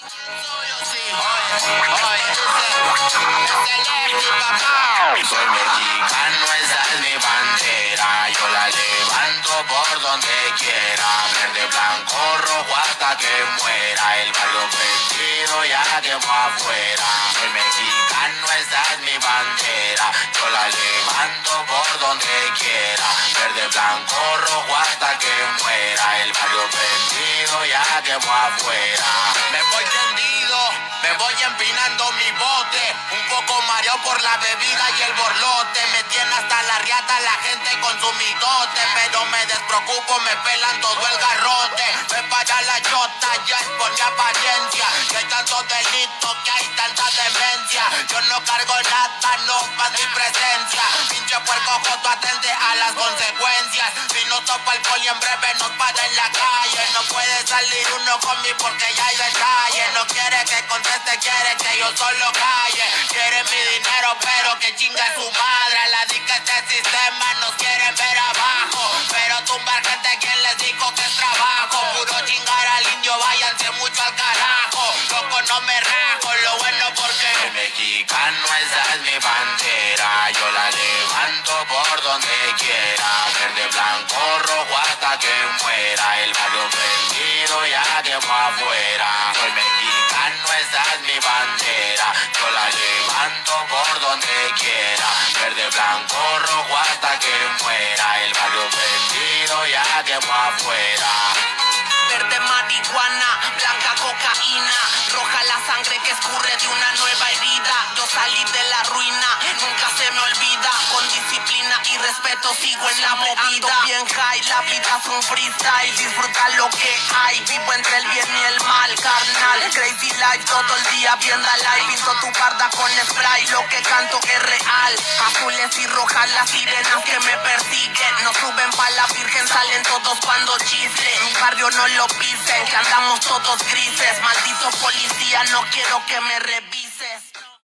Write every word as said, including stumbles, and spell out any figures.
Soy mexicano, esa es mi bandera, yo la levanto por donde quiera, verde, blanco, rojo hasta que muera, el barrio prendido ya quemó afuera. Soy mexicano, esa es mi bandera, yo la levanto por donde quiera, verde, blanco, rojo hasta que muera, el barrio prendido ya quemó afuera. Me voy tendido, me voy empinando mi bote, un poco mareado por la bebida y el borlote, me tiene hasta la riata la gente con su mitote, pero me despreocupo, me pelan todo el garrote, me para la chota, ya es por mi apariencia, que hay tantos delitos, que hay tanta demencia, yo no cargo nada, no más mi presencia, pinche puerco joto, atente a las consecuencias, si no topa el poli en breve nos para en la calle, no puede salir uno conmigo porque ya hay detalle, no quiere que conteste, quiere que yo solo calle, quiere mi dinero pero que chinga su madre, la dica este sistema nos quieren ver abajo, pero tumbar gente quien les dijo que es trabajo, puro chingar al indio, váyanse mucho al carajo, loco no me rajo, lo bueno porque soy mexicano, esa es mi bandera, yo la levanto por donde quiera, verde, blanco, rojo hasta que muera, el barrio prendido ya quemó afuera. Soy mexicano, esa es mi bandera, yo la levanto por donde quiera, verde, blanco, rojo hasta que muera, el barrio prendido ya quemó afuera. Verde marihuana, blanca cocaína, roja la sangre que escurre de una nueva herida. Yo salí de la ruina, nunca se me olvida. Con disciplina y respeto sigo en la movida. Bien high, la vida es un freestyle. Disfruta lo que hay, vivo entre el bien y el mal, carnal. Crazy life todo el día viendo live. Pinto tu barda con spray, lo que canto es real. Azules y rojas las sirenas que me persiguen. No suben pa' la virgen, salen todos cuando chislen. Mi barrio no lo pisen, que andamos todos grises. Maldito policía, no quiero que me revises.